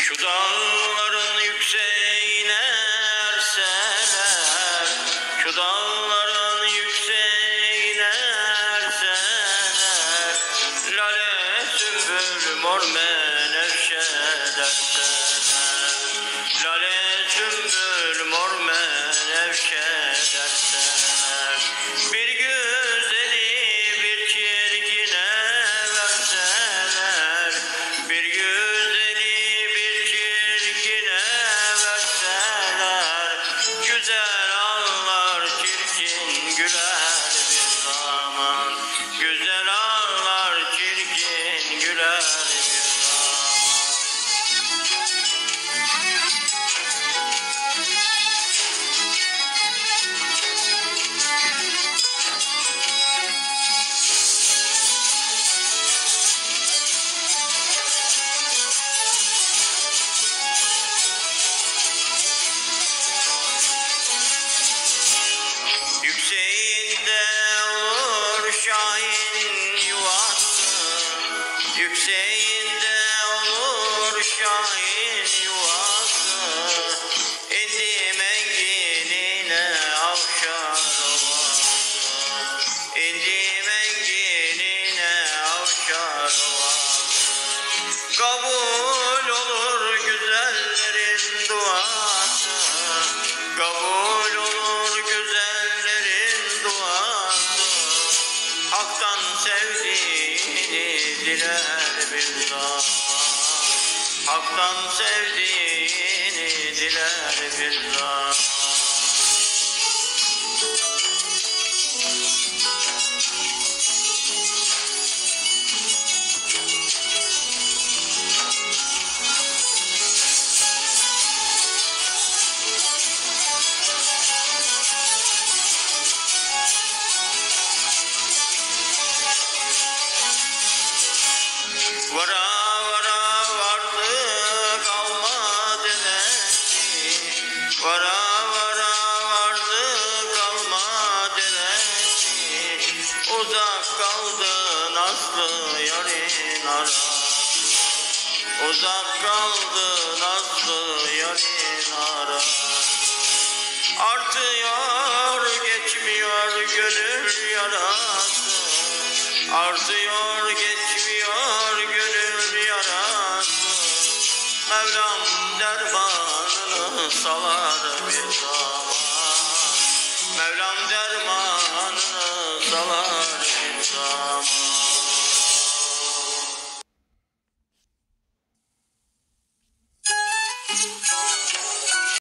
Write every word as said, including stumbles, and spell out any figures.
Şu dağların yükseğine erseler, şu dağların yükseğine erseler, lale sümbül mor menevşe derseler, lale sümbül mor menevşe derseler, bir güzeli bir çirkine verseler, bir güzeli bir çirkine verseler, güzel ağlar çirkin güler bir zaman, güzel ağlar çirkin güler bir zaman. Yükseğinde olur şahin yuvası, yükseğinde olur şahin yuvası, indi mengiline avşar ovası, indi mengiline avşar ovası. Kabul olur güzellerin duası, kabul olur güzellerin duası, haktan sevdiğini diler bir zaman, haktan sevdiğini diler bir zaman. Vara vara vardı kalmadı nesi, vara vara vardı kalmadı nesi, uzak kaldı nazlı yarın arası, uzak kaldı nazlı yarın arası, artıyor